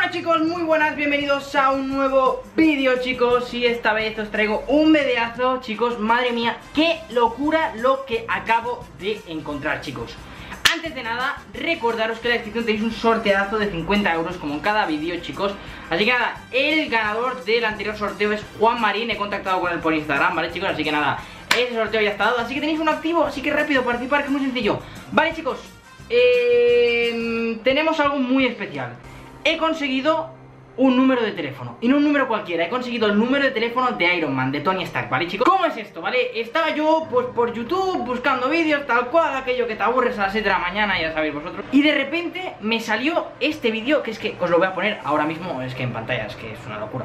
Bueno chicos, muy buenas, bienvenidos a un nuevo vídeo chicos. Y esta vez os traigo un videazo chicos. Madre mía, qué locura lo que acabo de encontrar chicos. Antes de nada, recordaros que en la descripción tenéis un sorteazo de 50 euros como en cada vídeo chicos. Así que nada, el ganador del anterior sorteo es Juan Marín. He contactado con él por Instagram, ¿vale chicos? Así que nada, ese sorteo ya está dado, así que tenéis uno activo. Así que rápido, participar, que es muy sencillo. Vale chicos, tenemos algo muy especial. He conseguido un número de teléfono, y no un número cualquiera. He conseguido el número de teléfono de Iron Man, de Tony Stark, ¿vale chicos? ¿Cómo es esto? ¿Vale? Estaba yo pues por YouTube buscando vídeos, tal cual, aquello que te aburres a las 7 de la mañana, ya sabéis vosotros. Y de repente me salió este vídeo, que es que os lo voy a poner ahora mismo, es que en pantalla, es que es una locura.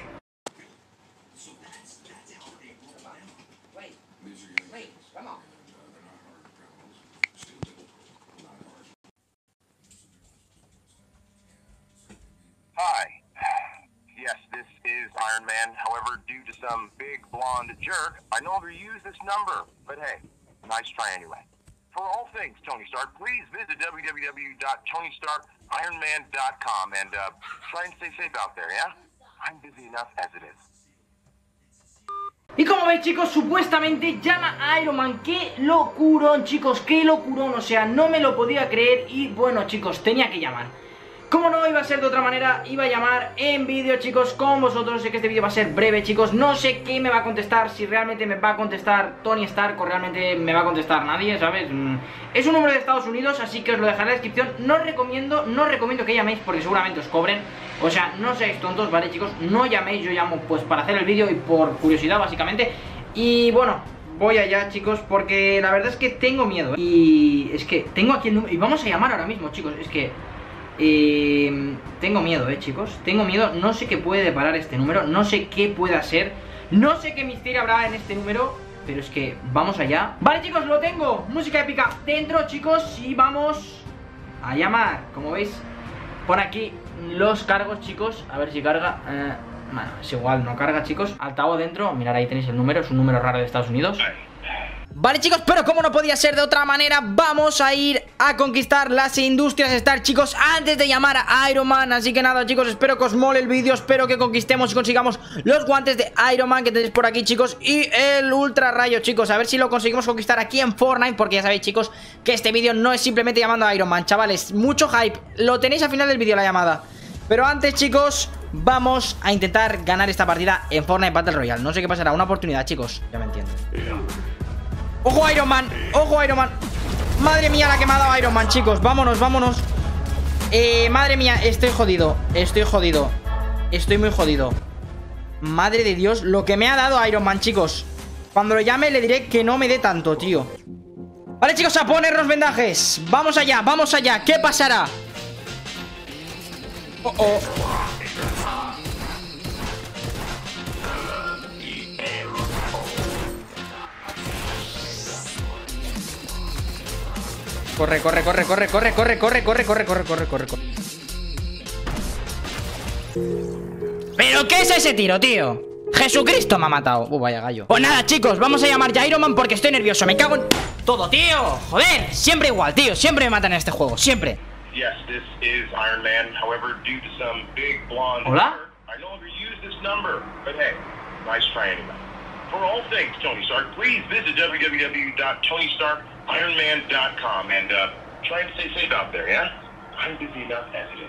Hi. Yes, this is Iron Man. However, due to some big blonde jerk, I no longer use this number. But hey, nice try anyway. For all things Tony Stark, please visit www.tonystarkironman.com and try and stay safe out there, yeah? I'm busy enough as it is. Y como veis chicos, supuestamente llama a Iron Man. ¡Qué locurón chicos! ¡Qué locurón! O sea, no me lo podía creer. Y bueno chicos, tenía que llamar. Como no iba a ser de otra manera, iba a llamar en vídeo chicos con vosotros. Sé que este vídeo va a ser breve chicos. No sé qué me va a contestar, si realmente me va a contestar Tony Stark o realmente me va a contestar nadie, ¿sabes? Es un número de Estados Unidos, así que os lo dejaré en la descripción. No recomiendo que llaméis porque seguramente os cobren. O sea, no seáis tontos, ¿vale chicos? No llaméis, yo llamo pues para hacer el vídeo y por curiosidad básicamente. Y bueno, voy allá chicos porque la verdad es que tengo miedo, ¿eh? Y es que tengo aquí el número y vamos a llamar ahora mismo chicos. Es que tengo miedo, chicos. Tengo miedo, no sé qué puede deparar este número. No sé qué puede ser. No sé qué misterio habrá en este número. Pero es que vamos allá. Vale chicos, lo tengo. Música épica dentro chicos. Y vamos a llamar. Como veis, pon aquí los cargos chicos. A ver si carga. Bueno, es igual, no carga chicos. Altavoz dentro, mirad ahí tenéis el número. Es un número raro de Estados Unidos. Vale chicos, pero como no podía ser de otra manera, vamos a ir a conquistar las Industrias Stark chicos, antes de llamar a Iron Man. Así que nada chicos, espero que os mole el vídeo, espero que conquistemos y consigamos los guantes de Iron Man que tenéis por aquí chicos, y el ultra rayo chicos, a ver si lo conseguimos conquistar aquí en Fortnite. Porque ya sabéis chicos que este vídeo no es simplemente llamando a Iron Man, chavales, mucho hype, lo tenéis al final del vídeo la llamada. Pero antes chicos, vamos a intentar ganar esta partida en Fortnite Battle Royale. No sé qué pasará, una oportunidad chicos, ya me entienden. ¡Ojo Iron Man! ¡Ojo Iron Man! Madre mía la que me ha dado Iron Man, chicos. Vámonos, vámonos. Madre mía, estoy jodido. Estoy jodido. Estoy muy jodido. Madre de Dios, lo que me ha dado Iron Man, chicos. Cuando lo llame le diré que no me dé tanto, tío. Vale, chicos, a poner los vendajes. Vamos allá, vamos allá. ¿Qué pasará? Oh, oh. Corre, corre, corre, corre, corre, corre, corre, corre, corre, corre, corre, corre, corre. ¿Pero qué es ese tiro, tío? Jesucristo me ha matado. Vaya gallo. Pues nada, chicos, vamos a llamar ya a Iron Man porque estoy nervioso. Me cago en todo, tío. Joder, siempre igual, tío. Siempre me matan en este juego, siempre. Yes, this is Iron Man. However, due to some big blonde Hola. jerk, I no longer use this number. But hey, nice try anyway. For all things Tony Stark, please visit www.tonystarkironman.com and try and stay safe out there, yeah? I'm busy enough as it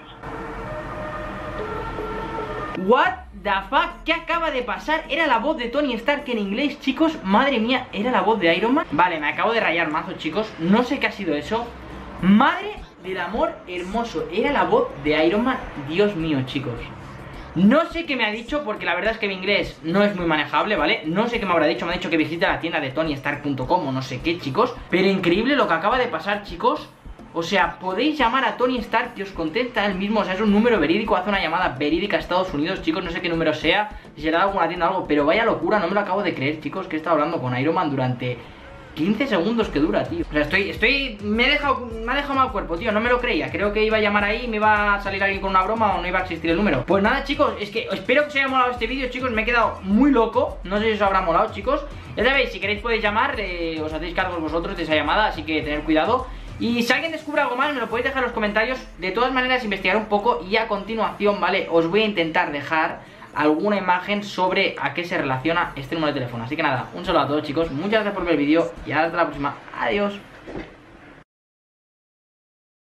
is. What the fuck, ¿qué acaba de pasar? Era la voz de Tony Stark en inglés, chicos. Madre mía, era la voz de Iron Man. Vale, me acabo de rayar mazo, chicos. No sé qué ha sido eso. Madre del amor hermoso, era la voz de Iron Man. Dios mío, chicos. No sé qué me ha dicho, porque la verdad es que mi inglés no es muy manejable, ¿vale? No sé qué me habrá dicho, me ha dicho que visite la tienda de tonystark.com o no sé qué, chicos. Pero increíble lo que acaba de pasar, chicos. O sea, podéis llamar a Tony Stark y os contesta él mismo. O sea, es un número verídico, hace una llamada verídica a Estados Unidos, chicos. No sé qué número sea, si será de alguna tienda o algo, pero vaya locura, no me lo acabo de creer, chicos, que he estado hablando con Iron Man durante 15 segundos que dura, tío. O sea, me ha dejado mal cuerpo, tío. No me lo creía. Creo que iba a llamar ahí y me iba a salir alguien con una broma o no iba a existir el número. Pues nada, chicos, es que espero que os haya molado este vídeo, chicos. Me he quedado muy loco. No sé si os habrá molado, chicos. Ya sabéis, si queréis podéis llamar, os hacéis cargos vosotros de esa llamada, así que tened cuidado. Y si alguien descubre algo más me lo podéis dejar en los comentarios. De todas maneras investigar un poco y a continuación, ¿vale? Os voy a intentar dejar alguna imagen sobre a qué se relaciona este número de teléfono. Así que nada, un saludo a todos chicos, muchas gracias por ver el vídeo y hasta la próxima. Adiós.